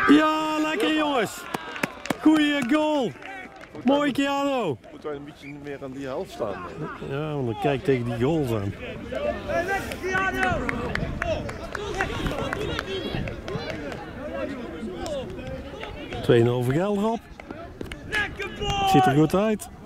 Ja, lekker jongens. Goeie goal. Mooi Keanu. Moeten wij een beetje meer aan die helft staan? Ja, want dan kijk tegen die goals aan. 2-0 voor Gelderop. Ziet er goed uit.